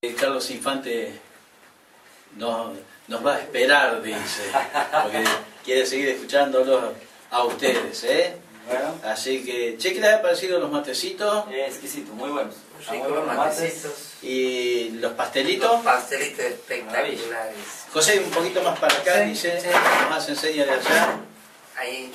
Carlos Infante nos va a esperar, dice, porque quiere seguir escuchándolos a ustedes, ¿eh? Bueno. Así que, che, ¿qué les ha parecido los matecitos? Exquisito, muy buenos. Ricos los matecitos. ¿Y los pastelitos? Los pastelitos espectaculares. José, un poquito más para acá, Sí, dice, sí. nos hace enseña de allá. Ahí.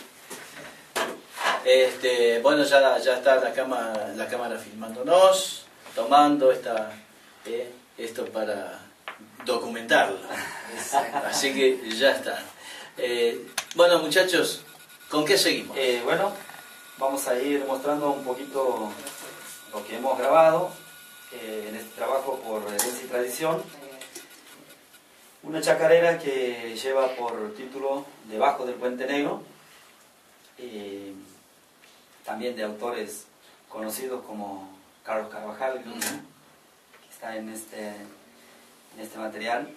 Bueno, ya está la cámara filmándonos, tomando esto para documentarlo. Exacto. Así que ya está. Bueno, muchachos, ¿con qué seguimos? Bueno, vamos a ir mostrando un poquito lo que hemos grabado en este trabajo por Herencia y Tradición. Una chacarera que lleva por título Debajo del Puente Negro, también de autores conocidos como Carlos Carvajal, que está en este material,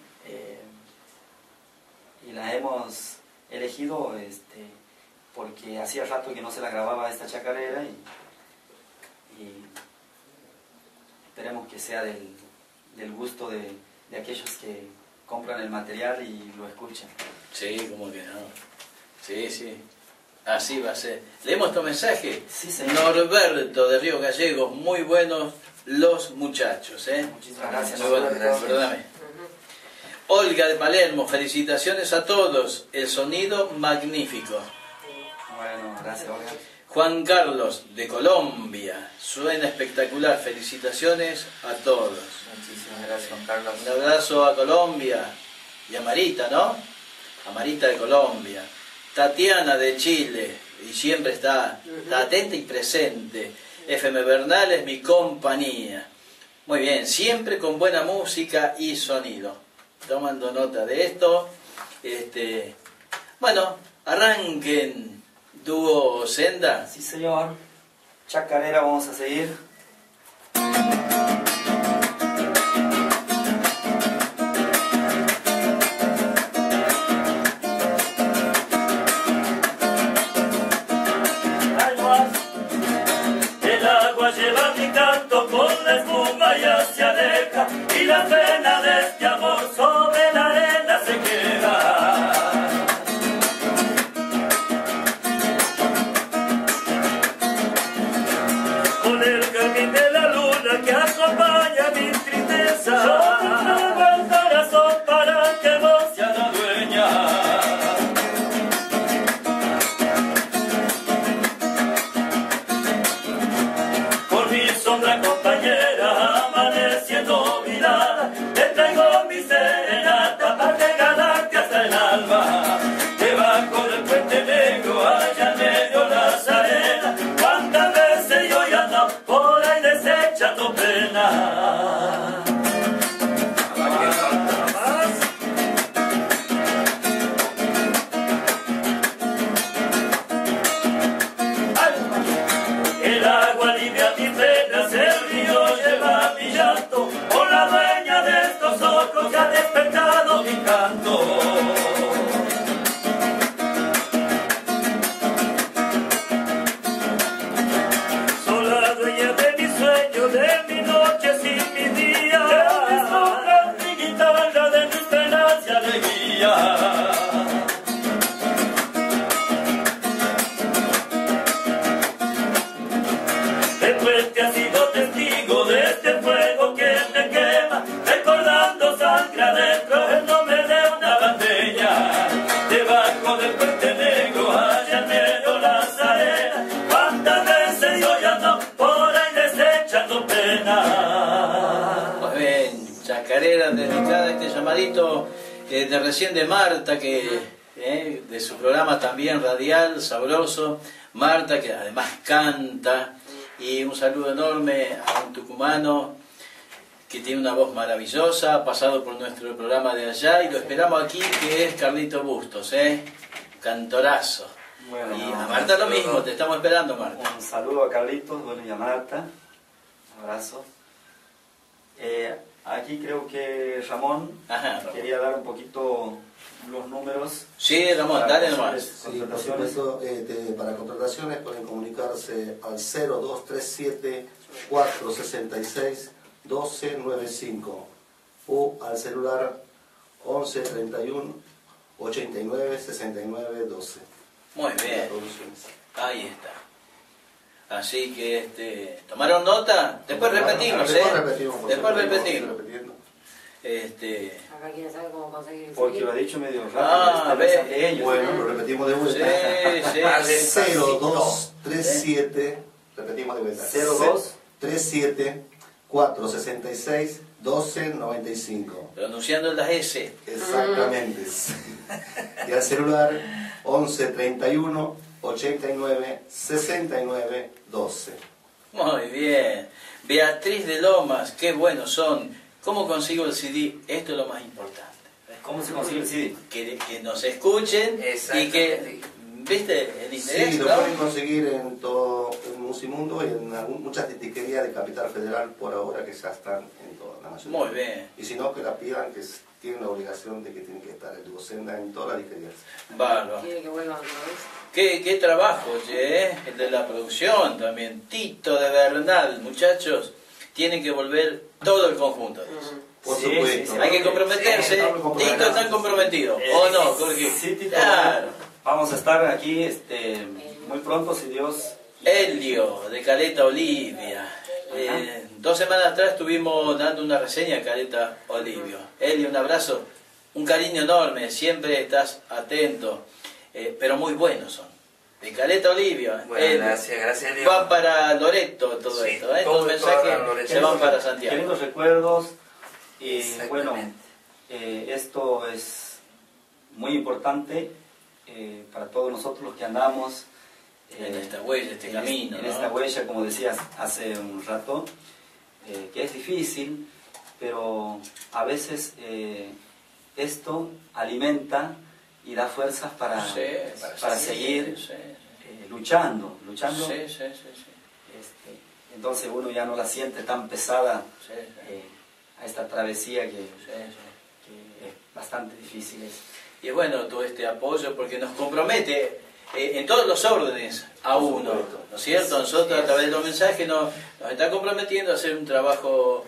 y la hemos elegido porque hacía rato que no se la grababa esta chacarera y esperemos que sea del gusto de aquellos que compran el material y lo escuchan. Sí, como que no. Sí. Así va a ser. ¿Leemos tu mensaje? Sí, señor. Norberto de Río Gallegos, muy buenos los muchachos, ¿eh? Muchísimas gracias. Muy bueno, Gracias. perdóname. Olga de Palermo, felicitaciones a todos, el sonido magnífico. Bueno, gracias, Olga. Juan Carlos de Colombia, suena espectacular, felicitaciones a todos. Muchísimas gracias, Juan Carlos. Un abrazo a Colombia y a Marita, ¿no? A Marita de Colombia. Tatiana de Chile, y siempre está atenta y presente. FM Bernal es mi compañía. Muy bien, siempre con buena música y sonido. Tomando nota de esto. Bueno, arranquen dúo Senda. Sí, señor. Chacarera vamos a seguir. El agua lleva mi canto con la espuma ya se aleja y la pena de este amor sobre la arena se queda. Con el carmín de la luna que acompaña mi tristeza, yo traigo el corazón para que vos seas la dueña. Con mi sombra compañera amaneciendo mirada, te traigo mi serenata para regalarte hasta el alma. Debajo del puente negro, allá en medio las arenas, cuántas veces yo ya ando por ahí desechando pena. El agua alivia mis penas, el río lleva mi llanto, por la dueña de estos ojos que ha despertado mi canto. Soy la dueña de mi sueño, de mi noche sin mi día, de mis sombras, mi guitarra, de mis penas y alegría. Después que has sido testigo de este fuego que me quema, recordando sangre adentro el nombre de una bandera. Debajo del puente negro, allá en medio las arenas, cuántas veces yo ya ando por ahí desechando pena. Muy bien, chacarera dedicada a este llamadito de recién de Marta, de su programa también radial, sabroso. Marta, que además canta, y un saludo enorme a un tucumano que tiene una voz maravillosa, ha pasado por nuestro programa de allá, y lo esperamos aquí, que es Carlito Bustos, cantorazo. Bueno, Y a Marta lo mismo, te estamos esperando, Marta. Un saludo a Carlitos, bueno, y a Marta. Un abrazo. Aquí creo que Ramón Ajá. quería dar un poquito los números. Sí, Ramón, para dale nomás. posibles Sí, por contrataciones. supuesto, para contrataciones pueden comunicarse al 0237 466 1295. al celular 11 31 89 69 12. Muy bien, ahí está. Así que, ¿tomaron nota? Después repetimos, Después repetimos. Después repetimos. Acá quieren saber cómo conseguir el Porque CD. lo ha dicho medio rápido. Ah, esta ve. de ellos. Bueno, lo repetimos de vuelta. Sí, 0237, repetimos de vuelta. 02 37 466 1295. pronunciando las S. Exactamente. Y al celular 11 31 89 69 12. Muy bien. Beatriz de Lomas, qué buenos son. ¿Cómo consigo el CD? Esto es lo más importante. ¿Cómo se consigue el CD? Que nos escuchen y que, Exactamente. ¿viste? El interés, Sí, lo ¿no? pueden conseguir en todo el Musimundo y en muchas disquerías de Capital Federal por ahora que ya están en toda la mayoría. Muy bien. Y si no, que la pidan, que tienen la obligación de que tienen que estar el dúo Senda en todas las disquerías. Bárbaro. Quiere que vuelvan otra vez. Qué trabajo, che, el de la producción también. Tito de Bernal, muchachos, tienen que volver todo el conjunto. Por Sí, supuesto. sí, sí. Hay que comprometerse. Sí, estamos comprometidos. Tito está comprometido. ¿O no, Jorge? Sí, Tito. Claro. Vamos a estar aquí muy pronto, si Dios... Elio, de Caleta Olivia. 2 semanas atrás estuvimos dando una reseña de Caleta Olivia. Elio, un abrazo, un cariño enorme, siempre estás atento, pero muy buenos son. De Caleta Olivia. Bueno, Elio. gracias a Dios. Va para Loreto todo Sí, esto, todo estos mensajes para Loreto. se van para Santiago. Queridos recuerdos, y Exactamente. bueno, esto es muy importante para todos nosotros los que andamos En esta huella, este camino, en ¿no? esta huella, como decías hace un rato, que es difícil, pero a veces esto alimenta y da fuerzas para, Sí, para seguir sí, luchando. sí, sí. Entonces uno ya no la siente tan pesada Sí, sí. a esta travesía que Sí, sí. es bastante difícil. Y es bueno todo este apoyo porque nos compromete en todos los órdenes a uno, ¿no es cierto? Nosotros a través de los mensajes nos está comprometiendo a hacer un trabajo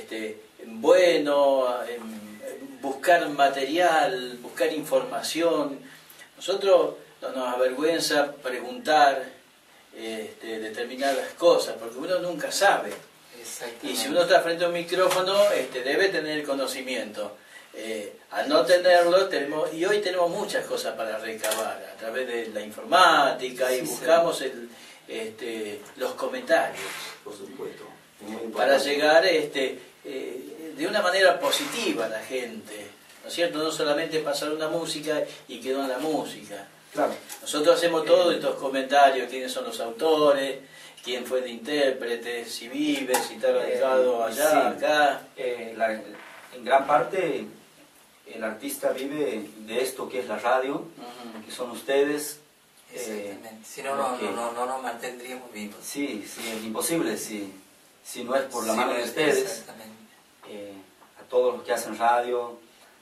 bueno, en buscar material, buscar información. Nosotros no nos avergüenza preguntar determinadas cosas porque uno nunca sabe. Exactamente. Y si uno está frente a un micrófono, debe tener conocimiento. Al no tenerlo, y hoy tenemos muchas cosas para recabar a través de la informática y Sí, buscamos los comentarios Por supuesto. Muy importante. para llegar de una manera positiva a la gente, ¿no es cierto? No solamente pasar una música y quedó en la música. Claro. Nosotros hacemos todos estos comentarios, quiénes son los autores, quién fue el intérprete, si vive, si está radicado allá, sí. acá. En gran parte el artista vive de esto que es la radio, que son ustedes. Exactamente. Si no, porque- no nos mantendríamos vivos. Sí, es imposible si no es por la Sí, mano de ustedes. Exactamente. A todos los que hacen radio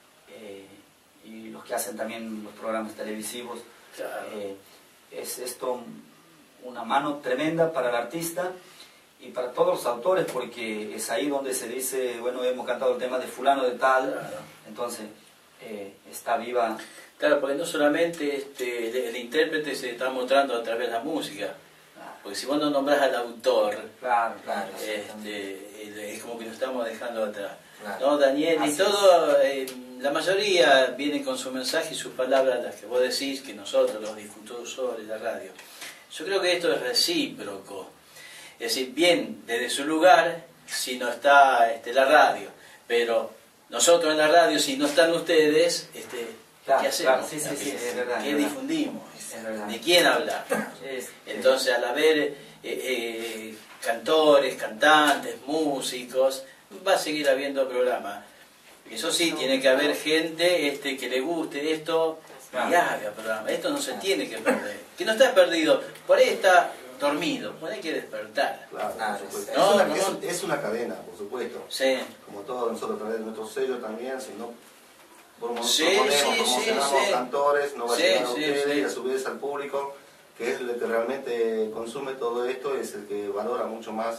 y los que hacen también los programas televisivos. Claro. Es esto una mano tremenda para el artista y para todos los autores, porque es ahí donde se dice, bueno, hemos cantado el tema de fulano de tal, Claro. entonces está viva. Claro, porque no solamente el intérprete se está mostrando a través de la música, porque si vos no nombrás al autor, Claro, Claro. es como que nos estamos dejando atrás. Claro. ¿No, Daniel? Así Y todo, la mayoría viene con su mensaje y sus palabras, las que vos decís, que nosotros, los difusores de la radio. Yo creo que esto es recíproco. Es decir, bien, desde su lugar, si no está la radio, pero nosotros en la radio, si no están ustedes, Claro, ¿qué hacemos? claro, sí, es verdad, ¿Qué es verdad. difundimos? Es verdad. ¿De quién hablar? Es- Entonces, al haber cantores, cantantes, músicos, va a seguir habiendo programas. Eso sí, tiene que haber gente que le guste esto y haga programa. Esto no se tiene que perder. Que no está perdido, por ahí está dormido, por ahí hay que despertar. Claro, Ah, por supuesto. no, Es una cadena, por supuesto. Sí, Como todos nosotros a través de nuestro sello también, si no Sí, promocionamos sí. cantores, no va a Sí, llegar a sí, ustedes sí. y a su vez al público, que es el que realmente consume todo esto, es el que valora mucho más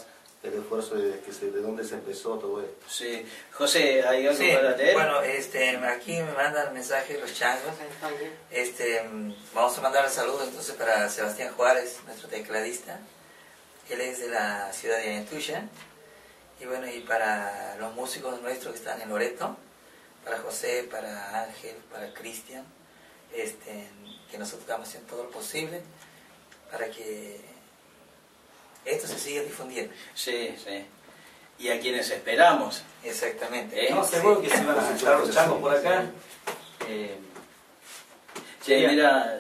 el esfuerzo de dónde se empezó todo esto. Sí. José, ¿hay algo Sí, para leer? bueno, aquí me mandan mensajes los changos. Vamos a mandar saludos entonces para Sebastián Juárez, nuestro tecladista. Él es de la ciudad de Ayantuya. Y bueno, y para los músicos nuestros que están en Loreto, para José, para Ángel, para Cristian, que nosotros estamos haciendo todo lo posible para que esto se siga difundiendo. Sí, sí. Y a quienes esperamos. Exactamente. No, seguro que se van a estar los changos por acá. Sí, mira,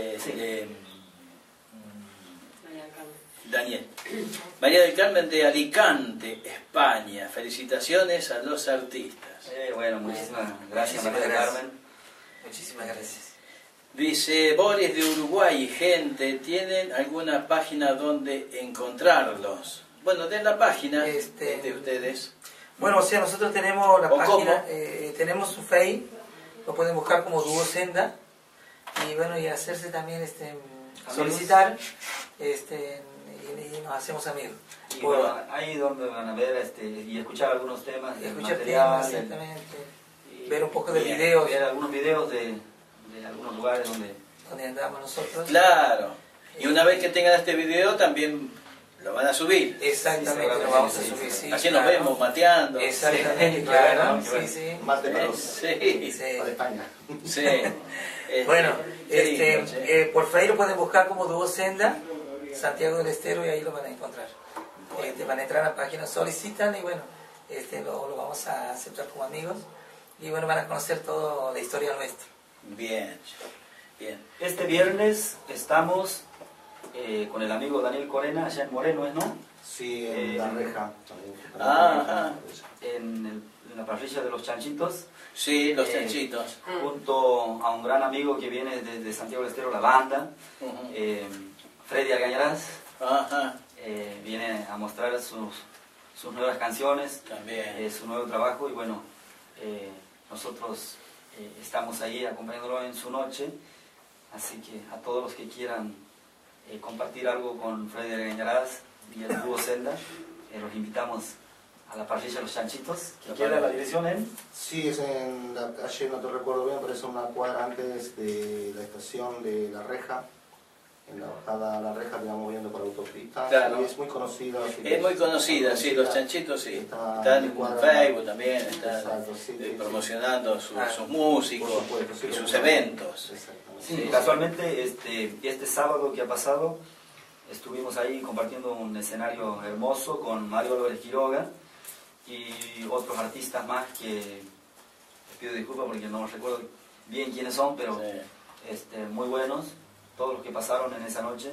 Daniel. María del Carmen de Alicante, España. Felicitaciones a los artistas. Bueno, muchísimas gracias, Muchísimas María del gracias. Carmen. Muchísimas gracias. Dice Boris de Uruguay, gente, ¿tienen alguna página donde encontrarlos? Bueno, den la página de ustedes. Bueno, o sea, nosotros tenemos la ¿O página, cómo? tenemos su Facebook, lo pueden buscar como Dúo Senda, y bueno, y hacerse también, solicitar, y nos hacemos amigos. Y bueno, ahí donde van a ver y escuchar algunos temas del Escuchar material, temas, exactamente, y ver un poco de bien, videos, ver algunos videos de algunos lugares donde andamos nosotros. Claro. Y una vez que tengan este video también lo van a subir. Exactamente, Sí, lo vamos a sí, subir, sí. sí. Así nos claro. vemos mateando. Exactamente, Sí, claro, claro, sí, bueno. sí. Mate para Sí, Sí. para España. sí. Bueno, qué lindo, sí. por Facebook lo pueden buscar como Dúo Senda, Santiago del Estero, y ahí lo van a encontrar. Van a entrar a la página, solicitan y bueno, lo vamos a aceptar como amigos y bueno, van a conocer toda la historia nuestra. Bien, bien. Este viernes estamos con el amigo Daniel Corena, allá en Moreno, ¿no? Sí, en La Reja. Ajá. En la parrilla de los Chanchitos, Sí, los chanchitos. junto a un gran amigo que viene desde Santiago del Estero, la banda, Ujú. Freddy Algañarás, Ajá, viene a mostrar sus nuevas canciones, también. su nuevo trabajo, y bueno, nosotros estamos ahí acompañándolo en su noche, así que a todos los que quieran compartir algo con Freddy Algañarás y el dúo Senda, los invitamos a la parrilla Los Chanchitos, que queda la dirección en... Sí, es en la calle, no te recuerdo bien, pero es una cuadra antes de la estación de La Reja. En la bajada a La Reja, digamos, viendo por autopista. Claro. Y es muy conocida. así Es que muy conocida, sí, los chanchitos sí. Están en cuadra- Facebook también, están Exacto, sí, sí, promocionando sus Por músicos supuesto, sí, y sus como- eventos. Exactamente. Sí, Sí, casualmente este sábado que ha pasado estuvimos ahí compartiendo un escenario hermoso con Mario Álvarez Quiroga y otros artistas más que les pido disculpas porque no recuerdo bien quiénes son, pero Sí. muy buenos, todos los que pasaron en esa noche.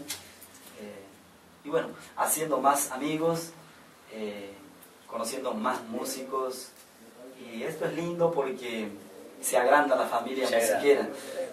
Y bueno, haciendo más amigos, conociendo más músicos, y esto es lindo porque se agranda la familia Se agranda. musiquera.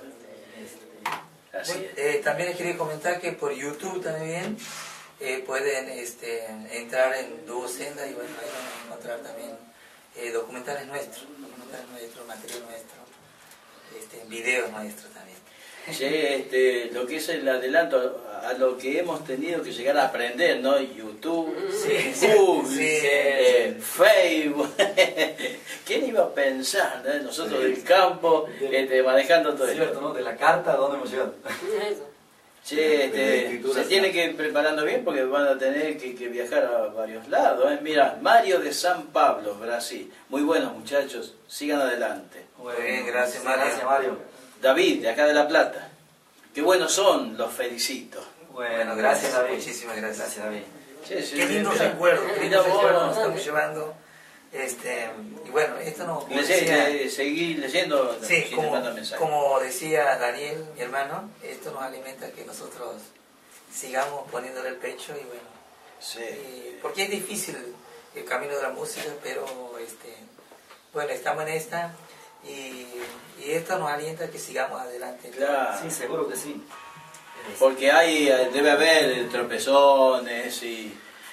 Así es. También les quería comentar que por YouTube también pueden entrar en Dúo Senda y bueno, ahí van a encontrar también documentales nuestros, material nuestro, videos nuestros también. Che, lo que es el adelanto a lo que hemos tenido que llegar a aprender, ¿no? YouTube, Sí, Google, sí, Facebook. ¿Quién iba a pensar, ¿no? Nosotros del campo, manejando todo Es esto? cierto, ¿no? De la carta a dónde hemos llegado. Eso. Che, De escritura, se tiene que ir preparando bien porque van a tener que viajar a varios lados. Mira, Mario de San Pablo, Brasil. Muy buenos muchachos, sigan adelante. Muy bien, gracias, Sí, Mario. Gracias, Mario. David, de acá de La Plata. Qué buenos son, los felicito. Bueno, gracias, David. Muchísimas gracias. Gracias, David. Che, sí, Qué lindos mira, recuerdos, qué mira lindos vos, recuerdos nos estamos llevando. Y bueno, esto no... como decía- seguí leyendo. Sí, si te como, mandan mensajes. como decía Daniel, mi hermano, esto nos alimenta que nosotros sigamos poniéndole el pecho y bueno, Sí. porque es difícil el camino de la música, pero bueno, estamos en esta y esto nos alienta a que sigamos adelante. Claro. Sí, seguro que sí. Porque debe haber tropezones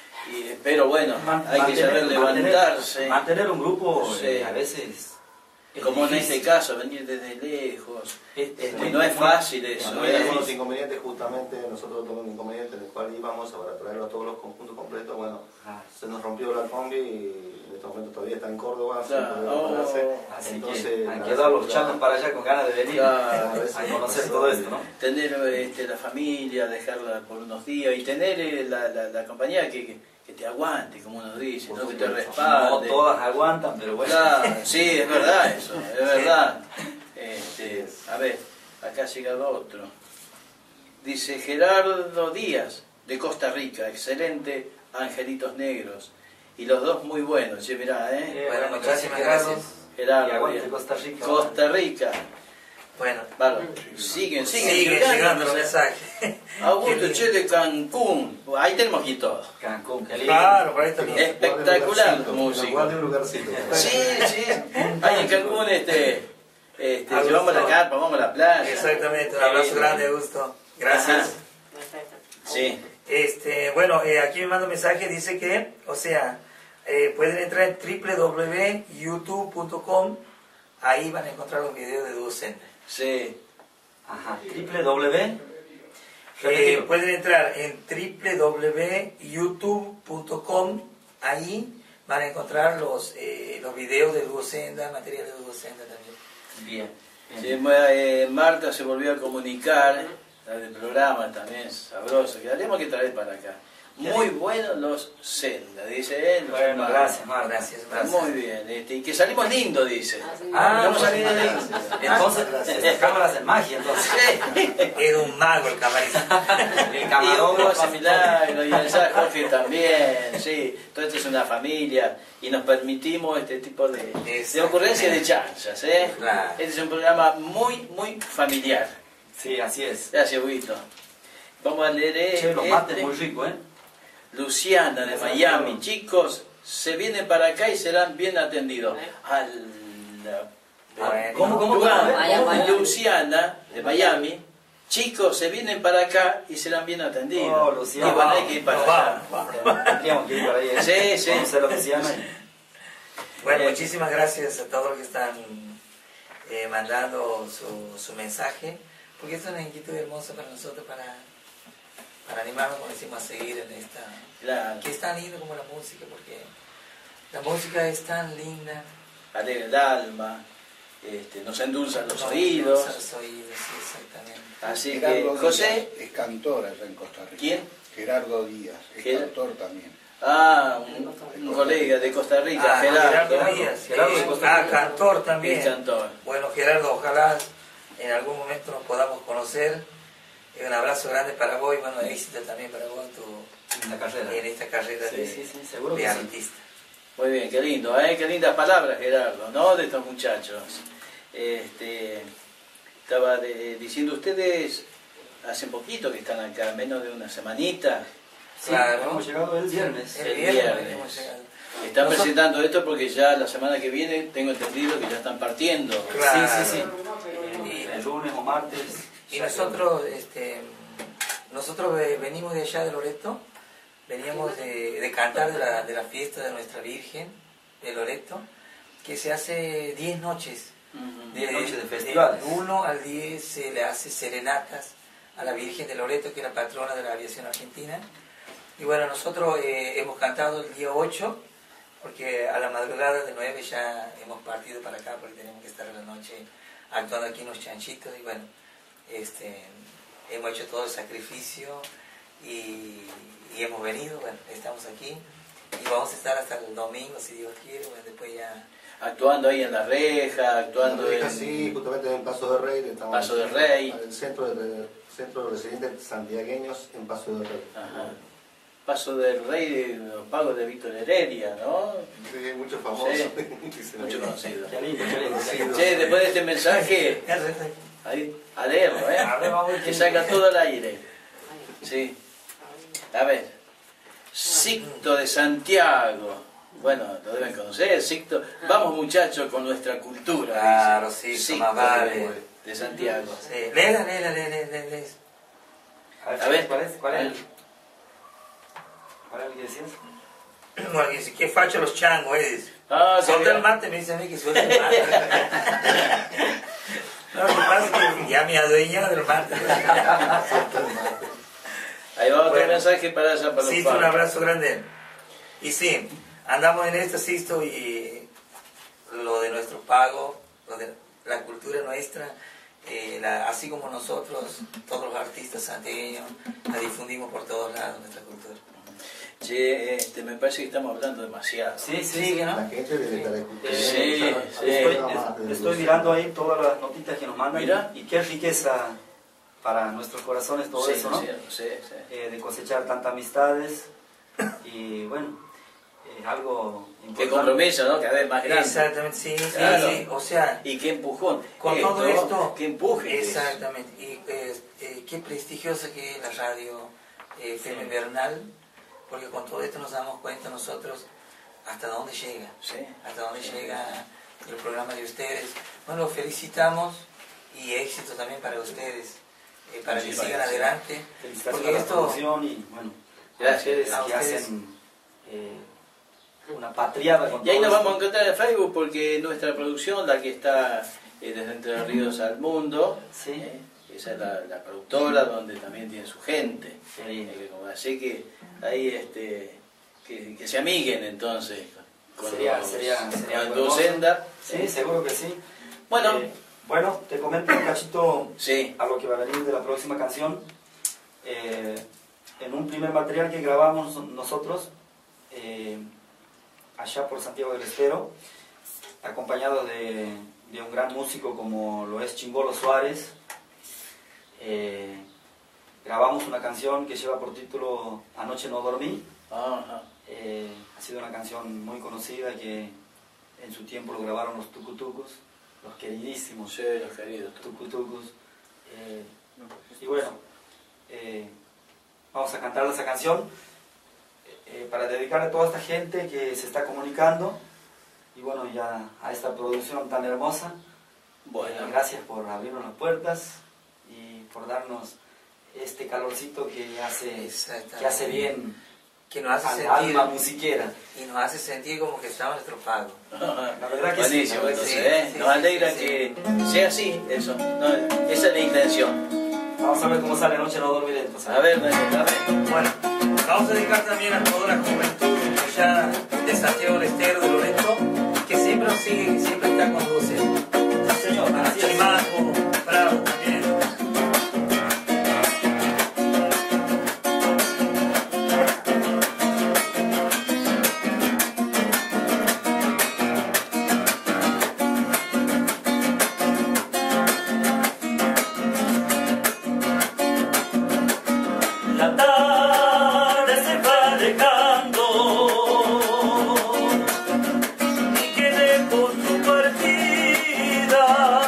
pero bueno, hay que saber levantarse. Mantener un grupo Sí. a veces como en este caso, venir desde lejos. No es fácil eso. Hay algunos inconvenientes, justamente nosotros tuvimos un inconveniente en el cual íbamos para traerlo a todos los conjuntos completos. Bueno, se nos rompió la combi y en este momento todavía está en Córdoba. Así entonces, que han quedado los changos para allá con ganas de venir a conocer todo esto, ¿no? Tener la familia, dejarla por unos días y tener la compañía que te aguante, como uno dice, ¿no? Que te respalde. No todas aguantan, pero bueno. Claro, sí, es verdad eso, es verdad. A ver, acá ha llegado otro. Dice Gerardo Díaz, de Costa Rica, excelente, Angelitos Negros. Y los dos muy buenos, che, mirá, Bueno, muchísimas Gerardo. gracias. Gerardo Y aguante Díaz. Costa Rica. Costa Rica. Bueno, Vale. Siguen sigue llegando los mensajes. Augusto Che de Cancún. Ahí tenemos aquí todo. Cancún, qué lindo. Claro, por ahí también. Espectacular Guarde música. un lugarcito. Sí, sí. Ahí en Cancún llevamos la carpa, vamos a la playa. Exactamente, un abrazo grande, Augusto. Gracias. Ajá. Sí. Bueno, aquí me manda un mensaje, dice que, o sea, pueden entrar en www.youtube.com, ahí van a encontrar los videos de Dúo Senda. Sí. Ajá, www. Pueden entrar en www.youtube.com, ahí van a encontrar los videos de Dúo Senda, material de Dúo Senda también. Bien. Sí, Marta se volvió a comunicar, la del programa también, sabroso, que haremos que traer para acá. Muy buenos los Senda, dice él. Bueno, gracias, Marta. Gracias. Muy bien, y que salimos lindo, dice. Vamos a salir lindo. Entonces, cámaras de magia, entonces. Era un mago el camarista. El Y Hugo camarógrafo. hace milagros, y el Jorge también, sí. Todo esto es una familia y nos permitimos este tipo de ocurrencias de chanzas, ¿eh? Claro. Este es un programa muy, muy familiar. Sí, así es. Gracias, Huguito. Vamos a leer Che, los mates muy ricos, ¿eh? Luciana de Miami. Chicos, se vienen para acá y serán bien atendidos. ¿Cómo? Luciana de Miami. Chicos, se vienen para acá y serán bien atendidos. Oh, Luciana. Y bueno, hay que ir para allá. Tendríamos que ir para ahí, ¿eh? Sí, sí. Conocer a Luciana. Bueno, muchísimas gracias a todos los que están mandando su mensaje, porque es una inquietud hermosa para nosotros, para animarnos, como decimos, a seguir en esta... Claro. Que es tan lindo como la música, porque la música es tan linda. Alegra el alma, nos endulza los oídos. Los oídos, sí, exactamente. Así Gerardo que, José, Díaz es cantor allá en Costa Rica. ¿quién? Gerardo Díaz, es cantor también. Un colega de Costa Rica, Gerardo. Díaz. Gerardo de Costa Rica. Cantor también. Y cantor. Bueno, Gerardo, ojalá en algún momento nos podamos conocer. Un abrazo grande para vos y bueno, éxito también para vos En la carrera. en esta carrera Sí, seguro de que sí. artista. Muy bien, qué lindo, qué lindas palabras, Gerardo, ¿no? De estos muchachos. Estaba diciendo ustedes hace poquito que están acá, menos de una semanita. Sí, Claro. hemos llegado el viernes. El El viernes viernes. hemos llegado. Están presentando esto porque ya la semana que viene tengo entendido que ya están partiendo. Claro. Sí. El lunes o martes. Y nosotros, nosotros venimos de allá de Loreto, veníamos de cantar de la fiesta de nuestra Virgen de Loreto, que se hace 10 noches. 10 noches de festivales. De 1 al 10 se le hace serenatas a la Virgen de Loreto, que es la patrona de la aviación argentina. Y bueno, nosotros hemos cantado el día 8, porque a la madrugada de 9 ya hemos partido para acá, porque tenemos que estar en la noche actuando aquí en los chanchitos. Y bueno, hemos hecho todo el sacrificio y hemos venido, bueno, estamos aquí y vamos a estar hasta el domingo, si Dios quiere, bueno, después ya... Actuando ahí en la reja, actuando en... Sí, justamente en Paso de Rey. Estamos Paso de Rey. En el centro de residentes santiagueños en Paso de Rey. Ajá. Paso del Rey de los Pagos de Víctor Heredia, ¿no? Sí, muchos famosos. Sí, que se mucho ven. conocido. Qué lindo, qué lindo. Che, después de este mensaje, ahí, a leerlo, que salga todo al aire. Sí. A ver, Sixto de Santiago. Bueno, lo deben conocer, Sixto. Vamos muchachos con nuestra cultura. Claro, dice. sí, Sixto más vale. de Santiago. Sí. Léela. A ver, ¿cuál es el que decías? Bueno, dice, qué facho los changos eres. Ah, Solta el mate, me dice a mí que suelta el mate. No, lo que pasa es que ya me adueño del mate. Ahí va otro Bueno. mensaje para allá, para los Sisto, un padres. abrazo grande. Y sí, andamos en esto, Sisto, y lo de nuestro pago, lo de la cultura nuestra, así como nosotros, todos los artistas santiagueños, la difundimos por todos lados, nuestra cultura. Che, me parece que estamos hablando demasiado. Sí, ¿no? La gente debe estar escuchando. Sí, Estoy mirando ahí todas las notitas que nos mandan. Mira. Y qué riqueza para nuestros corazones todo Sí, eso, ¿no? sí, sí. De cosechar tantas amistades y bueno, algo importante. Qué compromiso, ¿no? Cada vez más grande. Exactamente, sí, Claro. sí, o sea, Y qué empujón. con todo esto, Qué empuje. exactamente, y qué prestigiosa que es la radio FM Bernal, porque con todo esto nos damos cuenta nosotros hasta dónde llega, Sí. hasta dónde llega el programa de ustedes. Bueno, los felicitamos y éxito también para ustedes, para que sigan adelante, Felicitaciones porque a la esto, producción y bueno, Gracias. ustedes A que ustedes. hacen una patriada con Y ahí todo nos esto. vamos a encontrar en Facebook porque nuestra producción, la que está desde Entre Ríos al Mundo, Sí. esa es la productora donde también tiene su gente. Sí. Así que ahí que se amiguen entonces con Sería con algo tu hermoso. senda. Sí, seguro que sí. Bueno. Bueno, te comento un cachito Sí. a lo que va a venir de la próxima canción. En un primer material que grabamos nosotros, allá por Santiago del Estero, acompañado de un gran músico como lo es Chingolo Suárez, grabamos una canción que lleva por título Anoche no dormí. Ajá. Ha sido una canción muy conocida que en su tiempo lo grabaron los tucutucos, los queridísimos Sí, los queridos. tucutucos. Y bueno, vamos a cantar esa canción para dedicar a toda esta gente que se está comunicando y bueno, ya a esta producción tan hermosa. Bueno. Gracias por abrirnos las puertas y por darnos este calorcito que hace bien que nos hace al sentir, alma musiquera. y nos hace sentir como que estamos en nuestro pago. La verdad que Buenísimo, sí, la verdad que entonces, sí. nos alegra Sí. que sea así, eso. No, esa es la intención. Vamos a ver cómo sale Noche no dormiré entonces. A ver, Daniel, a ver. Bueno, vamos a dedicar también a toda la juventud ya de Santiago del Estero, de Loreto, que siempre nos sigue, que siempre está con ustedes. Sí, señor, A así es. Chimaco, Bravo también. La tarde se va alejando y quedé con su partida,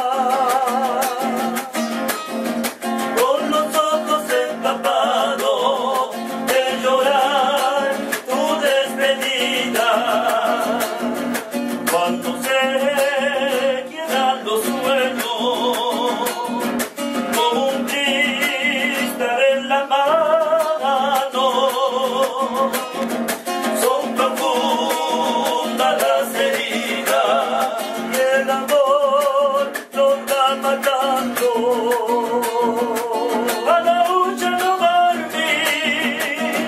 con los ojos empapados de llorar tu despedida. Cuando se quedan los sueños como un cristal en la mano, son profundas las heridas y el amor nos va matando. A la lucha no dormí,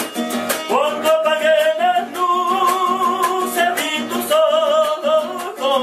cuando apagué las luces vi tus ojos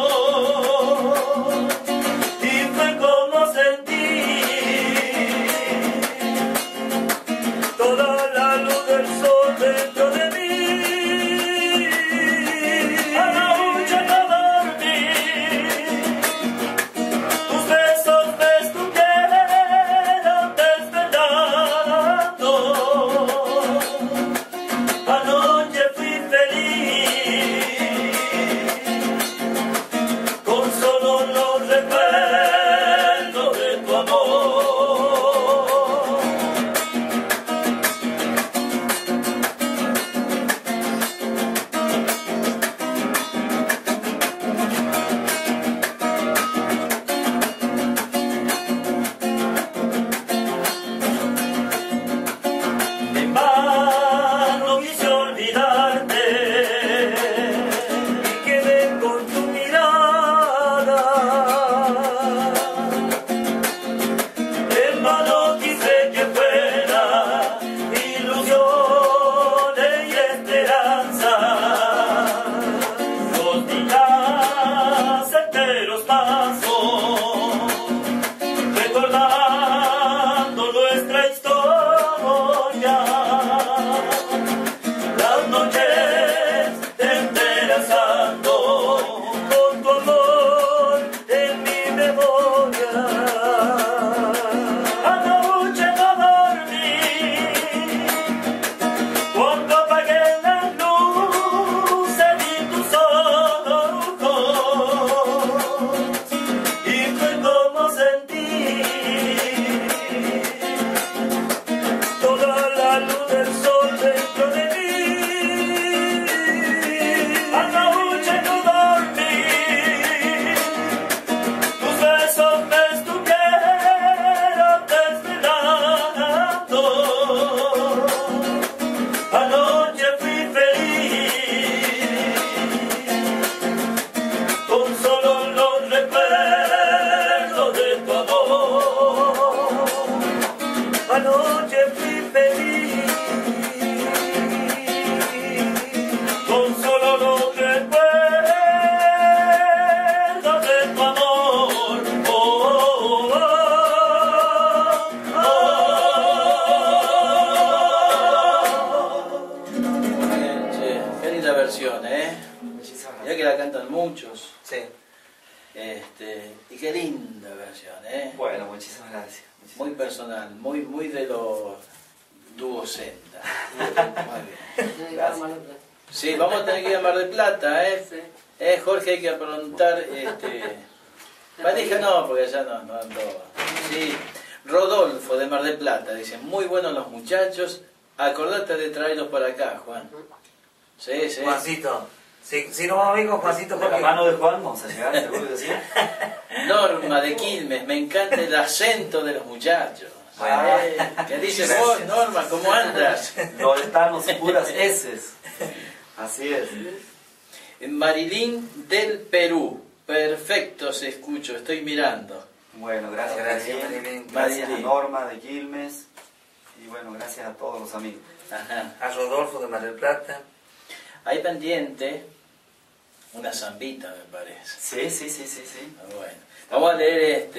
Y qué linda versión, ¿eh? Bueno, muchísimas gracias. Muy personal, muy de los duocenta. Muy bien. Gracias. Sí, vamos a tener que ir a Mar del Plata, ¿eh? Sí. Jorge, hay que aprontar, Valija no, porque ya no ando. Sí, Rodolfo de Mar del Plata, dice, muy buenos los muchachos, acordate de traerlos para acá, Juan. Sí, sí. Juancito, si nos vamos a ir con Juancito, Con la mano de Juan vamos a llegar, seguro que sí. Norma de Quilmes, me encanta el acento de los muchachos. Bueno. ¿Qué dices vos, Norma? ¿Cómo andas? Loretanos puras heces. Así es. Marilín del Perú, perfecto, se escucho, estoy mirando. Bueno, gracias, Gracias, Marilyn. Marilyn. Gracias a Marilyn. Norma de Quilmes. Y bueno, gracias a todos los amigos. Ajá. A Rodolfo de Mar del Plata. Hay pendiente una zambita, me parece. Sí. Bueno, vamos a leer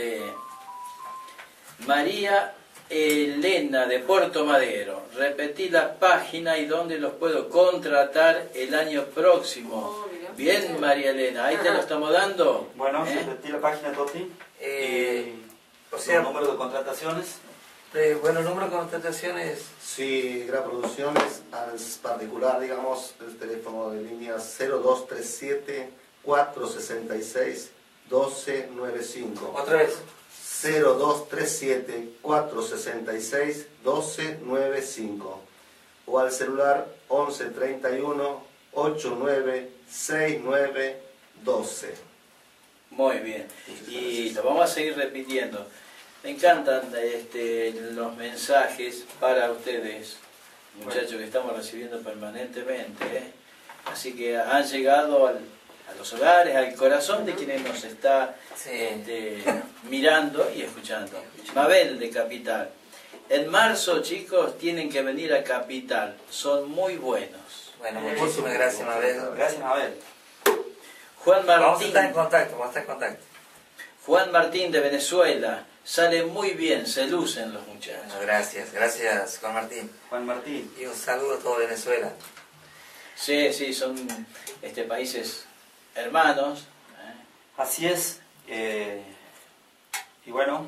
María Elena de Puerto Madero. Repetí la página y dónde los puedo contratar el año próximo. Oh, mira. Bien, María Elena, ahí te lo estamos dando. Bueno, ¿Eh? repetí la página, Toti. O sea, el número de contrataciones. bueno, el número de contrataciones. Sí, Gran Producciones, al particular, digamos, el teléfono de línea 0237-466-1295. Otra vez. 0237-466-1295. O al celular 1131-896912. Muy bien, y lo vamos a seguir repitiendo. Me encantan los mensajes para ustedes, muchachos, que estamos recibiendo permanentemente, ¿eh? Así que han llegado a los hogares, al corazón de quienes nos está mirando y escuchando. Mabel de Capital. En marzo, chicos, tienen que venir a Capital, son muy buenos. Bueno, muchísimas gracias, Mabel. Gracias, Mabel. Juan Vamos a Martín. estar en contacto, Juan Martín de Venezuela. Sale muy bien, se lucen los muchachos. Bueno, gracias Juan Martín. Juan Martín. Y un saludo a todo Venezuela. Sí, son países hermanos. Así es. Y bueno,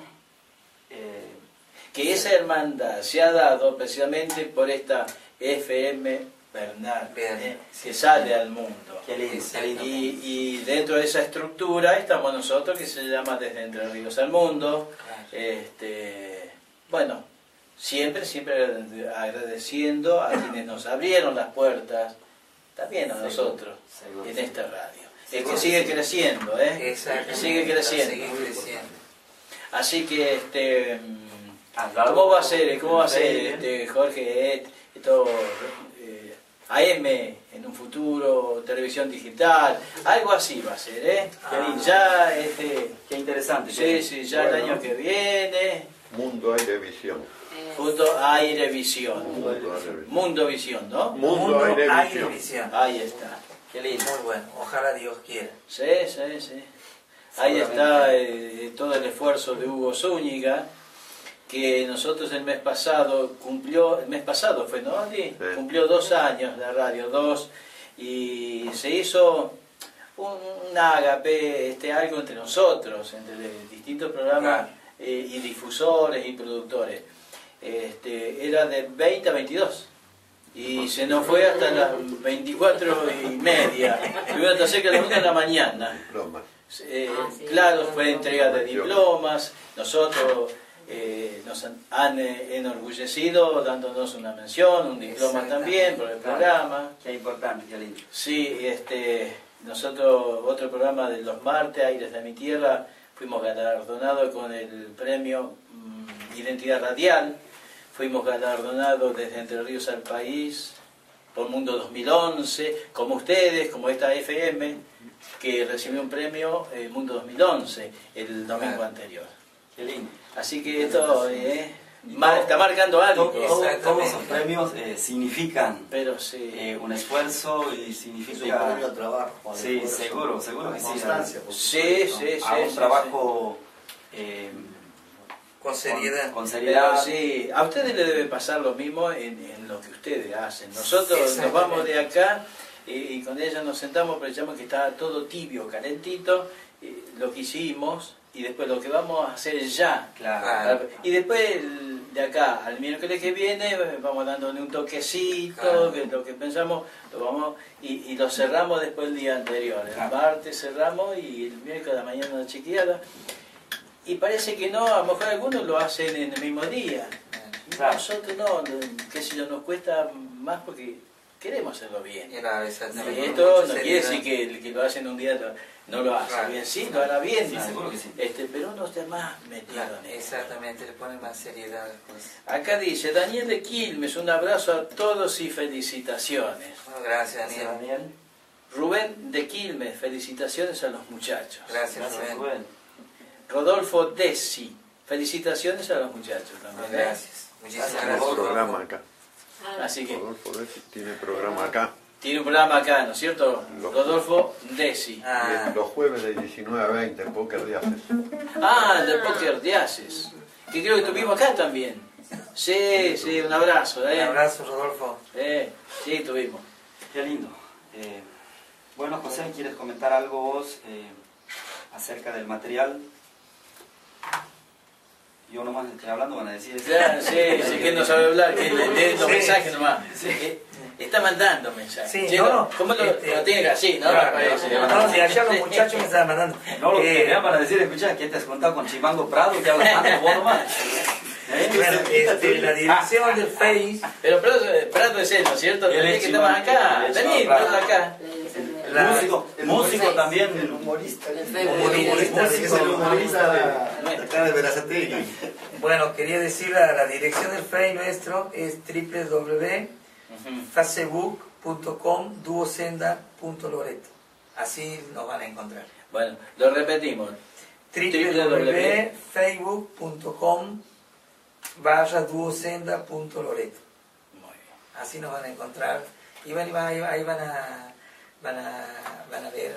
Que esa hermandad se ha dado precisamente por esta FM Bernal, Bien. que sale al mundo. qué lindo, qué lindo. Y dentro de esa estructura estamos nosotros, que se llama Desde Entre Ríos al Mundo. Bueno, siempre agradeciendo a quienes nos abrieron las puertas, también a nosotros, Seguro. en esta radio. Es que sigue creciendo, Exacto. Sigue creciendo. Sigue creciendo. Así que, ¿cómo va a ser, Jorge, esto, AM en un futuro, televisión digital, algo así va a ser, Ya, Qué interesante. sí, ya el año que viene, Mundo Airevisión. junto a Airevisión, Mundo Airevisión. Mundo Visión, ¿no? Mundo Airevisión. Visión. Ahí está, qué lindo. Muy bueno, ojalá Dios quiera. Sí. Ahí está todo el esfuerzo de Hugo Zúñiga, que nosotros el mes pasado fue, ¿no, Andy? Sí. Cumplió 2 años la radio, 2, y se hizo un ágape, algo entre nosotros, entre distintos programas y difusores y productores. Era de 20 a 22. Y se nos fue hasta las 24:30. Tuvimos hasta cerca de las 1 de la mañana. Bromas. Claro, fue entrega de diplomas. Nosotros nos han enorgullecido dándonos una mención, un diploma también por el programa. Qué importante, qué lindo. Sí, nosotros, otro programa de los martes, Aires de mi Tierra, fuimos galardonados con el premio Identidad Radial. Fuimos galardonados desde Entre Ríos al País por Mundo 2011, como ustedes, como esta FM, que recibió un premio Mundo 2011 el domingo anterior. Qué lindo. Así que esto está marcando algo. Todos esos premios significan Pero sí. un esfuerzo y Es un significa... premio al trabajo. Sí, seguro que sí. Constancia. A un trabajo Con seriedad. con Pero seriedad. sí, a ustedes les debe pasar lo mismo en lo que ustedes hacen. Nosotros nos Exactamente. vamos de acá y con ella nos sentamos, aprovechamos que estaba todo tibio, calentito, lo que hicimos y después lo que vamos a hacer ya. Claro. Y después de acá al miércoles que viene vamos dándole un toquecito, que lo que pensamos lo vamos y lo cerramos después el día anterior. El martes cerramos y el miércoles a la mañana una chequeada. Y parece que no, a lo mejor algunos lo hacen en el mismo día. Claro. Nosotros no, qué sé yo, nos cuesta más porque queremos hacerlo bien. Claro, Y exactamente. esto no quiere decir que el que lo hace en un día no lo hace Claro. bien, sí, lo hará bien, Sí, ¿no? seguro que sí. Pero uno está más metido Claro, en eso. exactamente, le ponen más seriedad a las cosas. Acá dice, Daniel de Quilmes, un abrazo a todos y felicitaciones. Bueno, gracias, Gracias, Daniel. Daniel. Rubén de Quilmes, felicitaciones a los muchachos. Gracias, Gracias, Rubén. Rubén. Rodolfo Desi, felicitaciones a los muchachos también. Gracias. Muchísimas Gracias, Tiene gracias. programa acá. Así que Rodolfo Desi tiene programa acá. tiene un programa acá, ¿no es cierto? Rodolfo Desi. Ah, Los jueves de 19 a 20, el póker de haces. Ah, del póker de Haces, que creo que tuvimos acá también. Sí, sí, un abrazo. un abrazo, Rodolfo. Sí, tuvimos. Qué lindo. Bueno, José, ¿quieres comentar algo vos acerca del material? Yo nomás estoy hablando, van a decir eso. Ya, sí, que no sabe hablar, que le lee los Sí. mensajes nomás. Está mandando mensajes. Sí, Che, no, ¿cómo lo tiene que así? ¿No? Claro, Parece. no, si allá los muchachos me estaban mandando. No, lo que vean para decir, escucha, ¿qué te has contado con Chimango Prado? Que hablas tanto vos nomás. Bueno, la dirección del Face, Pero Prado es él, ¿no es cierto? Él es Tenés que estabas acá. Él es Daniel, Prado. ponlo acá. El músico también. El humorista. El El Facebook. es el humorista de acá de Verazategui. bueno, quería decir la dirección del Face nuestro es www.facebook.com/duosenda.loreto. Así nos van a encontrar. Bueno, lo repetimos. www.facebook.com/duosenda.loreto. Muy bien. Así nos van a encontrar y ahí van a ver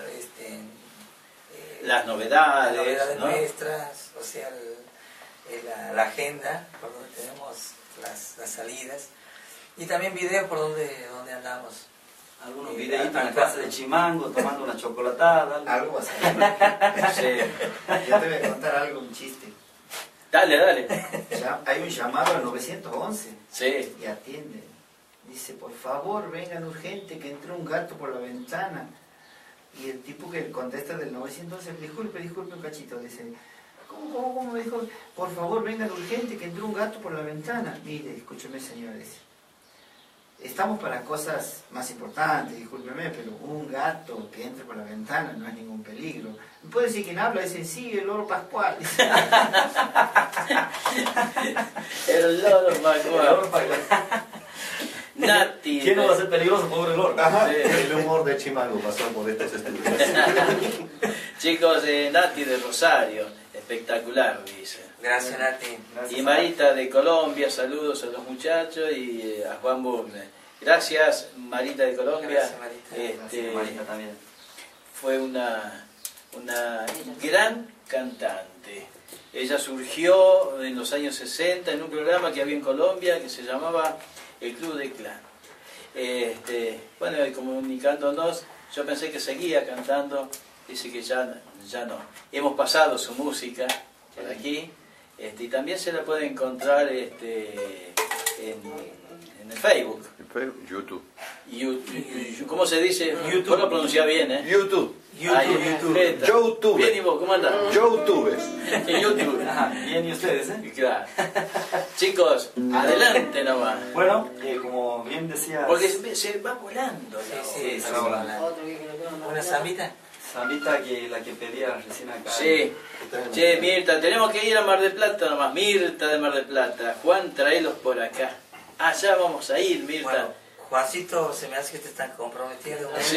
Las las novedades, novedades ¿no? nuestras, o sea, la agenda por donde tenemos las salidas y también videos por donde andamos. Algunos videitos en la casa de Chimango, tomando una chocolatada. Algo así. Sí. Yo te voy a contar algo, un chiste. Dale. Hay un llamado al 911 Sí. y atiende. Dice, por favor, vengan urgente, que entró un gato por la ventana. Y el tipo que contesta del 911, disculpe un cachito, dice, ¿cómo me dijo? Por favor, vengan urgente, que entró un gato por la ventana. Mire, escúcheme, señora, dice, estamos para cosas más importantes, discúlpeme, pero un gato que entre por la ventana no es ningún peligro. ¿Me puede decir quién habla? Dice, sí, el loro Pascual. Dice, El loro El Pascual. loro Pascual. Nati. ¿Quién no va a ser peligroso, pobre loro? ajá, Sí. el humor de Chimango pasó por estos estudios. Chicos, Nati de Rosario, espectacular, dice. Gracias, Nati. Gracias, Y Marita de Colombia, saludos a los muchachos y a Juan Burne. Gracias, Marita de Colombia. Gracias, Marita. Gracias, Marita también. Fue una gran cantante. Ella surgió en los años 60 en un programa que había en Colombia que se llamaba El Club de Clan. Bueno, y comunicándonos, yo pensé que seguía cantando, dice que ya no. Hemos pasado su música por aquí, y también se la puede encontrar en el Facebook. YouTube. ¿Cómo se dice? YouTube. Vos lo pronunciás bien, ¿eh? YouTube. YouTube. YouTube. Bien, ¿y vos? ¿Cómo andás? YouTube. En YouTube. Ajá, bien, ¿y ustedes, Claro. Chicos, adelante nomás. Bueno, como bien decía Porque se va volando. Sí, ¿no? sí, se va volando. Otro que lo tengo ¿Una zambita? Sambita, que la que pedía recién acá. Sí. Che, Mirta, tenemos que ir a Mar del Plata nomás. Mirta de Mar del Plata. Juan, traelos por acá. Allá vamos a ir, Mirta. Bueno, Juancito, se me hace que te están comprometiendo. Sí.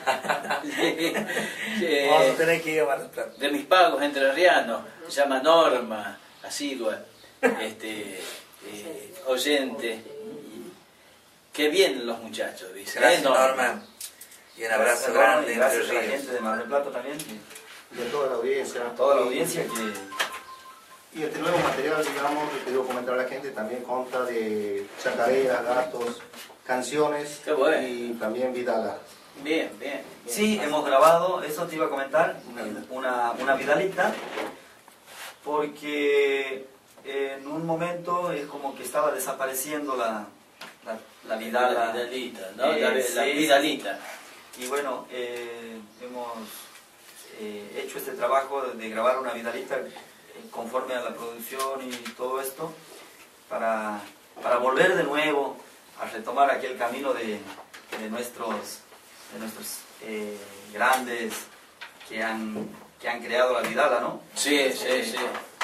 Vamos a tener que ir a Mar del Plata. De mis pagos entrerrianos. Se llama Norma, asidua, oyente. Y qué bien los muchachos, dice. Gracias, Norma. Y un abrazo grande entre Gracias a la ríos. gente de Mar del Plata también. De toda la audiencia. Toda la audiencia que... Y este nuevo material, digamos, que quiero comentar a la gente, también consta de chacareras, gatos, canciones Qué bueno. y también vidalas. Bien, bien. Sí, hemos grabado, eso te iba a comentar, una vidalita, porque en un momento es como que estaba desapareciendo la vidala. La vidalita, ¿no? La Sí. vidalita. Y bueno, hemos hecho este trabajo de grabar una vidalita conforme a la producción y todo esto, para volver de nuevo a retomar aquel camino de nuestros grandes que han creado la vidala, ¿no? Sí, sí, sí.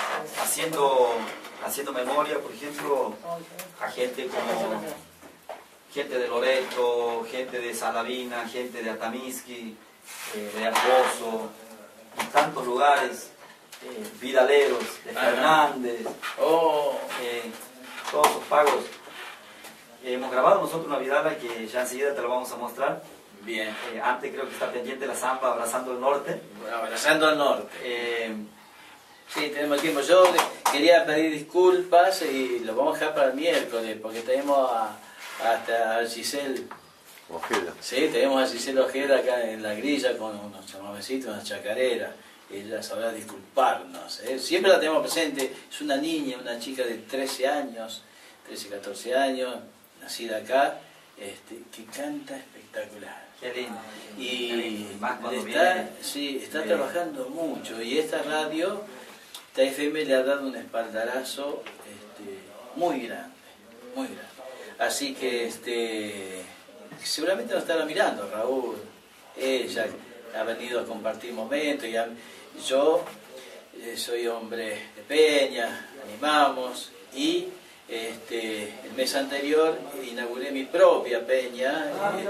Haciendo memoria, por ejemplo, a gente como gente de Loreto, gente de Salavina, gente de Atamisqui, de Arbozo, y tantos lugares, vidaleros, de Fernández, Oh, todos los pagos. Hemos grabado nosotros una vidala que ya enseguida te lo vamos a mostrar. bien. Antes creo que está pendiente la samba Abrazando el Norte. Abrazando al norte. Sí, tenemos tiempo. Yo quería pedir disculpas y lo vamos a dejar para el miércoles, porque tenemos hasta a Giselle. Ojeda. Sí, tenemos a Giselle Ojeda acá en la grilla con unos chamamecitos, unas chacareras. Ella sabrá disculparnos. Siempre la tenemos presente. Es una niña, una chica de 13 años, 13, 14 años, nacida acá, que canta espectacular. Qué lindo. Y más cuando está, viene. sí, está trabajando mucho, y esta radio, esta FM, le ha dado un espaldarazo muy grande, muy grande. Así que seguramente nos estará mirando Raúl. Ella ha venido a compartir momentos, y yo soy hombre de Peña, animamos, y el mes anterior inauguré mi propia peña,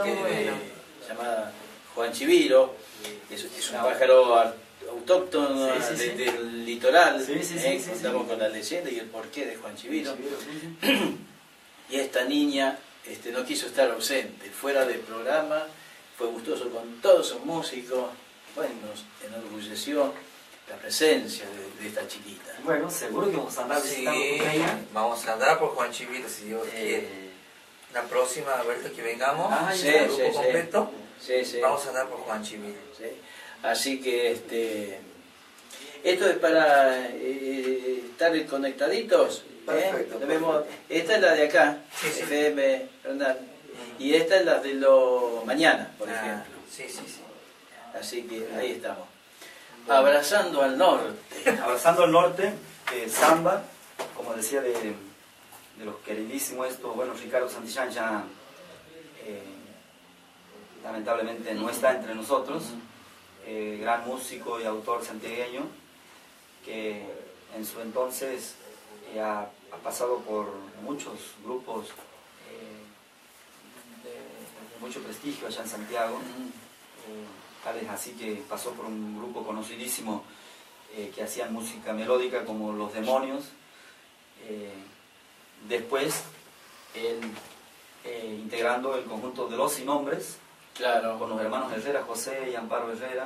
llamada Juan Chiviro. Es un pájaro autóctono del litoral. Contamos con la leyenda y el porqué de Juan Chiviro. Y esta niña no quiso estar ausente, fuera del programa, fue gustoso con todos sus músicos. Bueno, nos enorgulleció la presencia de esta chiquita. Bueno, seguro que vamos a andar visitando Sí, tu peña. vamos a andar por Juan Chivito si Dios quiere. La próxima vuelta que vengamos, Sí, el grupo sí, completo, sí. vamos a andar por Juan Chivito. ¿Sí? Así que esto es para estar conectaditos. Perfecto, Esta es la de acá, Sí, sí. FM, Hernán, y esta es la de lo mañana, por ejemplo. Sí. Así que ahí estamos. Abrazando al norte. Abrazando el Norte, samba, como decía de los queridísimos estos, bueno, Ricardo Santillán ya lamentablemente no está entre nosotros, gran músico y autor santiagueño, que en su entonces ha pasado por muchos grupos de mucho prestigio allá en Santiago. Tal es así que pasó por un grupo conocidísimo que hacían música melódica como Los Demonios. Después, él integrando el conjunto de Los Sin Nombres, Claro. con los hermanos Herrera, José y Amparo Herrera,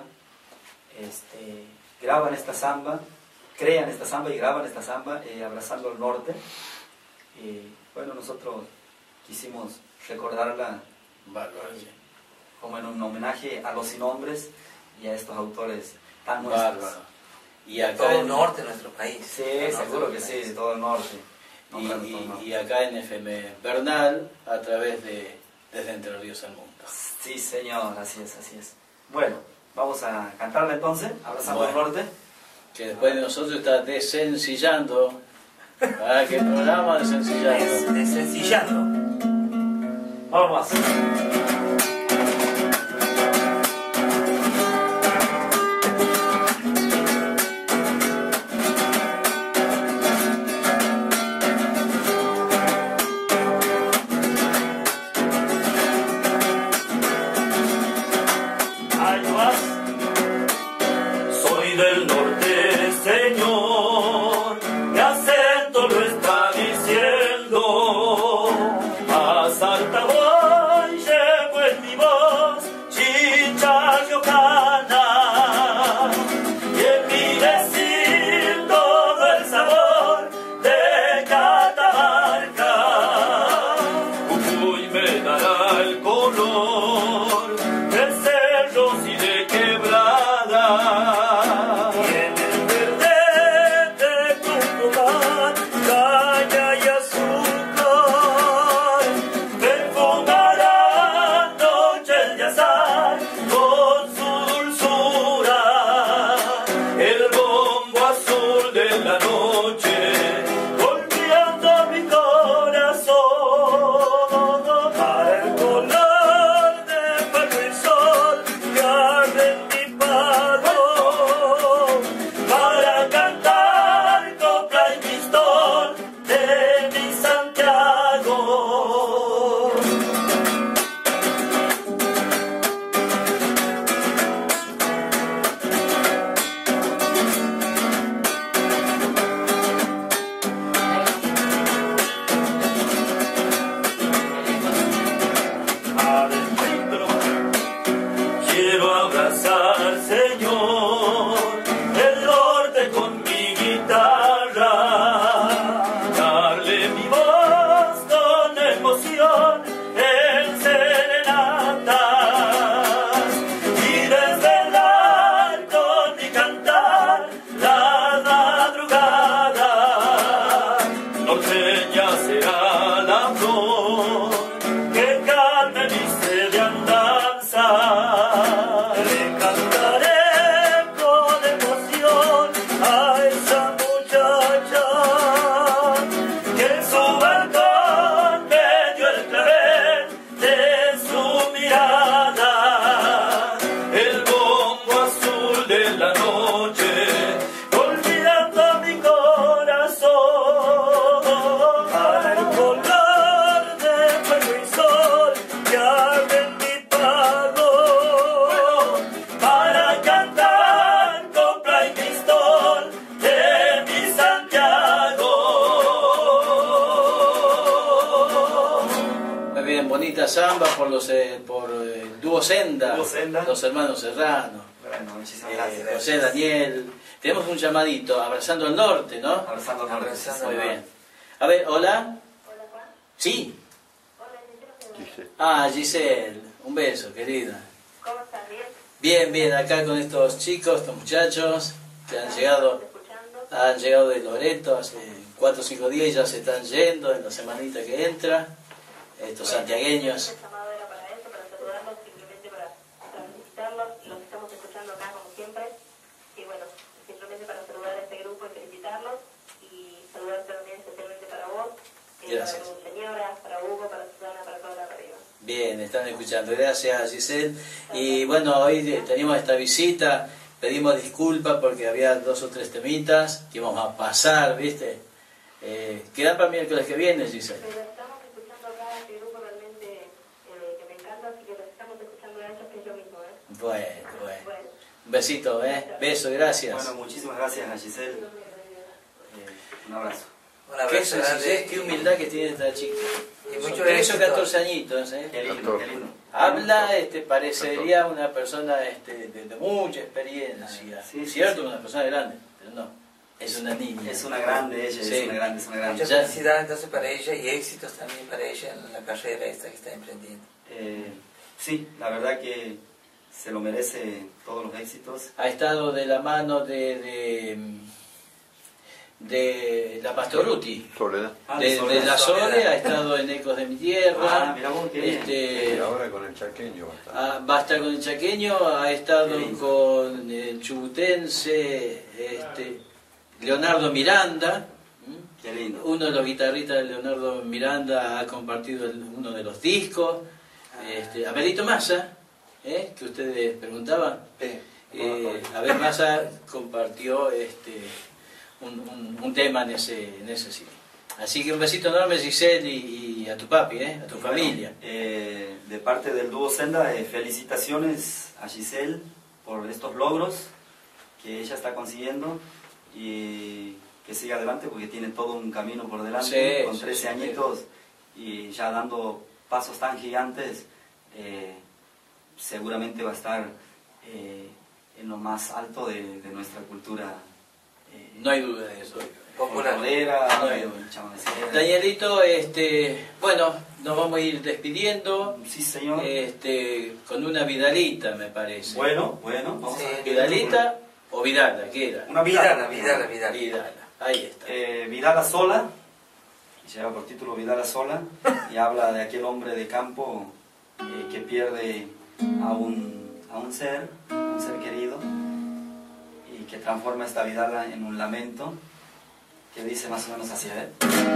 graban esta samba, crean esta samba y graban esta samba, Abrazando el Norte. Bueno, nosotros quisimos recordarla Bárbaro. como en un homenaje a Los Sin Nombres y a estos autores tan nuestros. Bárbaro. Y A acá todo el en, norte de nuestro país. Sí, Todo el norte seguro del que sí, país. de todo el norte. Nombrando todo el norte. y acá en FM Bernal, a través de Desde Entre Ríos al Mundo. Sí, señor, así es, así es. Bueno, vamos a cantarla entonces, Abrazando el Bueno. Norte. Que después de nosotros está Desencillando. ¿Para qué programa? Desencillando. Desencillando. Vamos. Ay, vas, soy del norte, Señor, mi acento lo está diciendo, a Salta Guaye. la noche, golpeando mi corazón. Para el color de fuego y sol que arde en mi pago, para cantar copla y pistón de mi Santiago. Adentro quiero abrazar, Señor, el norte con mi guitarra, darle mi voz con emoción en serenatas y desvelar con mi cantar la madrugada. Norteña será la flor que calme mi sed de andanza. Le cantaré con emoción a esa muchacha que en su balcón me dio el clavel de su mirada. El bombo azul de la noche olvidando mi corazón. Para el color de fuego y sol que arde en mi pago, para cantar copla y pistón de mi Santiago. Muy bien, bonita samba por el dúo Senda, Dúo Senda. los hermanos Serrano, Bueno, muchísimas gracias. José Daniel. Tenemos un llamadito, Abrazando el Norte, ¿no? Abrazando al norte. Abrazando. Muy bien. A ver, hola. Sí. Dice, Ah, Giselle, un beso, querida. ¿Cómo estás? ¿Bien? Bien, bien, acá con estos chicos, estos muchachos que han llegado de Loreto hace 4 o 5 días y ya se están yendo en la semanita que entra. Estos santiagueños. El llamado era para eso, para saludarlos, simplemente para felicitarlos. Los estamos escuchando acá como siempre. Y bueno, simplemente para saludar a este grupo y felicitarlos. Y saludarte también especialmente para vos, Gracias. para tu señora, para Hugo, para Susana, para toda la arriba. Bien, están escuchando. Gracias, Giselle. Y bueno, hoy teníamos esta visita. Pedimos disculpas porque había 2 o 3 temitas que íbamos a pasar, ¿viste? Quedan para el miércoles que viene, Giselle. Pero estamos escuchando acá a este grupo realmente que me encanta, así que los estamos escuchando a ellos, que es lo mismo, ¿eh? Bueno. Bueno, Un besito, Beso, gracias. Bueno, muchísimas gracias a Giselle. Un abrazo. Un Qué abrazo grande. sencillez, qué humildad que tiene esta chica. Y mucho 13 o éxito. 14 añitos, Qué lindo, qué lindo. Habla, parecería una persona de mucha experiencia. Sí, sí, Cierto, sí. una persona grande, pero no. Es una niña. Es una grande ella, Sí. es una grande, es una grande. Mucha Ya. felicidad entonces para ella y éxitos también para ella en la carrera esta que está emprendiendo. Sí, la verdad que se lo merece todos los éxitos. Ha estado de la mano de la Pastoruti. Soledad. De la Sole, ha estado en Ecos de mi Tierra. Ah, mira vos, qué bien. Y ahora con el chaqueño va a estar. Va a estar con el chaqueño, ha estado Qué lindo. con el chubutense, Leonardo Miranda. Qué lindo. Uno de los guitarristas de Leonardo Miranda ha compartido uno de los discos. Abelito Massa, que ustedes preguntaban. Abel Massa compartió un tema en ese CD. Así que un besito enorme, Giselle, y a tu papi, a tu familia. De parte del dúo Senda, felicitaciones a Giselle por estos logros que ella está consiguiendo y que siga adelante porque tiene todo un camino por delante, Sí, con sí, 13 sí. añitos y ya dando pasos tan gigantes, seguramente va a estar en lo más alto de nuestra cultura. No hay duda de eso. Popular. Folclorera, No hay duda. chamanecera. Danielito, bueno, nos vamos a ir despidiendo Sí, señor. con una Vidalita, me parece. Bueno, vamos Sí. a ver. ¿Vidalita o Vidala? ¿Qué era? Una Vidala, Vidala. Vidala, ahí está. Vidala Sola, lleva por título Vidala Sola, y habla de aquel hombre de campo que pierde a un ser querido, y que transforma esta Vidala en un lamento, que dice más o menos así, ¿eh?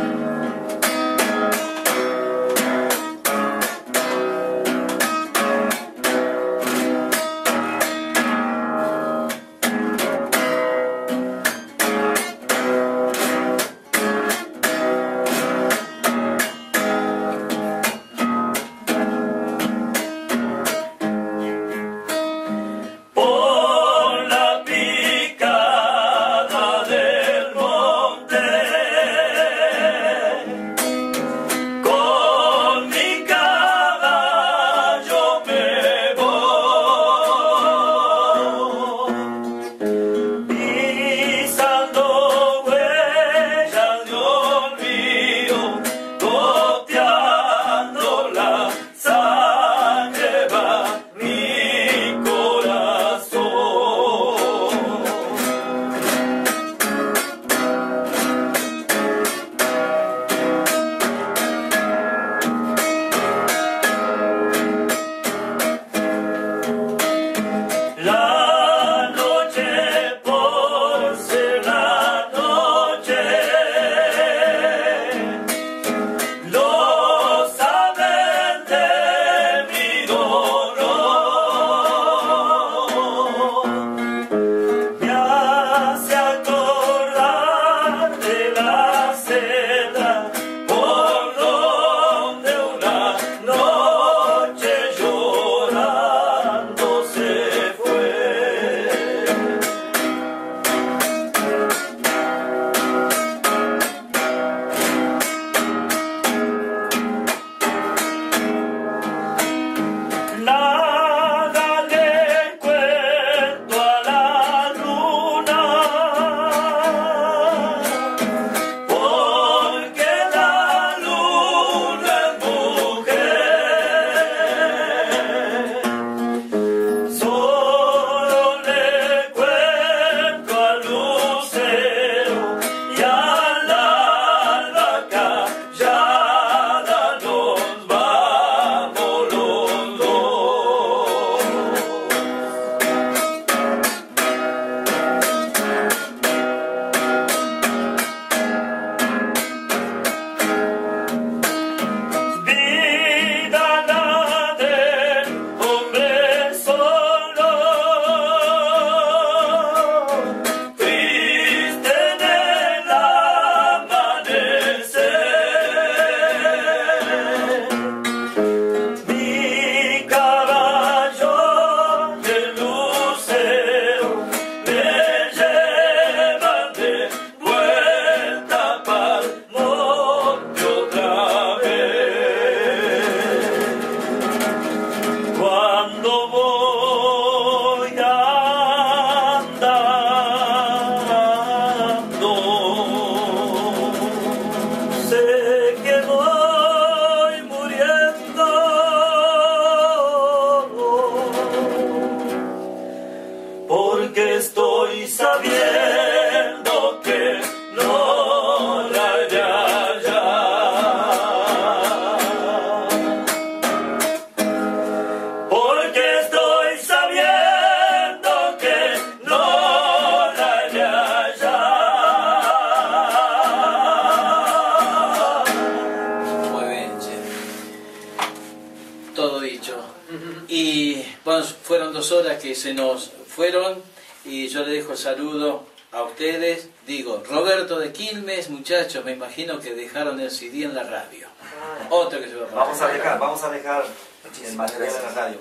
Fueron 2 horas que se nos fueron y yo le dejo el saludo a ustedes. Digo, Roberto de Quilmes, muchachos, me imagino que dejaron el CD en la radio. Otro que se va a vamos a dejar el material en la radio.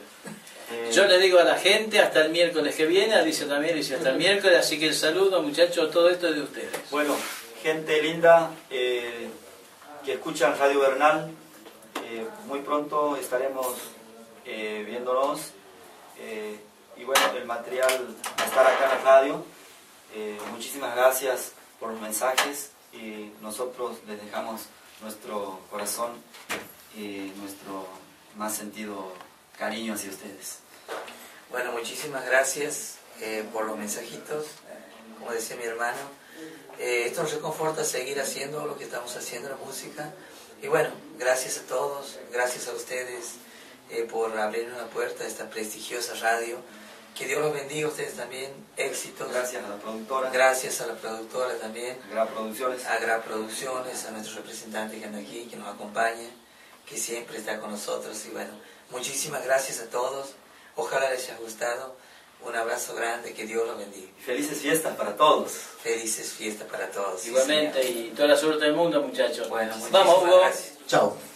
Yo le digo a la gente hasta el miércoles que viene, Alicia también dice hasta el miércoles, así que el saludo, muchachos, todo esto es de ustedes. Bueno, gente linda que escuchan Radio Bernal, muy pronto estaremos viéndonos. Y bueno, el material va a estar acá en la radio. Muchísimas gracias por los mensajes y nosotros les dejamos nuestro corazón y nuestro más sentido cariño hacia ustedes. Bueno, muchísimas gracias por los mensajitos, como decía mi hermano. Esto nos reconforta seguir haciendo lo que estamos haciendo, la música. Y bueno, gracias a todos, gracias a ustedes por abrirnos la puerta a esta prestigiosa radio Que Dios los bendiga a ustedes también, éxitos. Gracias a la productora. Gracias a la productora también. Gra Producciones. A Gra Producciones, a nuestro representante que anda aquí, que nos acompaña, que siempre está con nosotros. Y bueno, muchísimas gracias a todos. Ojalá les haya gustado. Un abrazo grande, que Dios los bendiga. Felices fiestas para todos. Felices fiestas para todos. Igualmente, sí, y toda la suerte del mundo, muchachos. Bueno, vamos, Hugo. Gracias. Chao.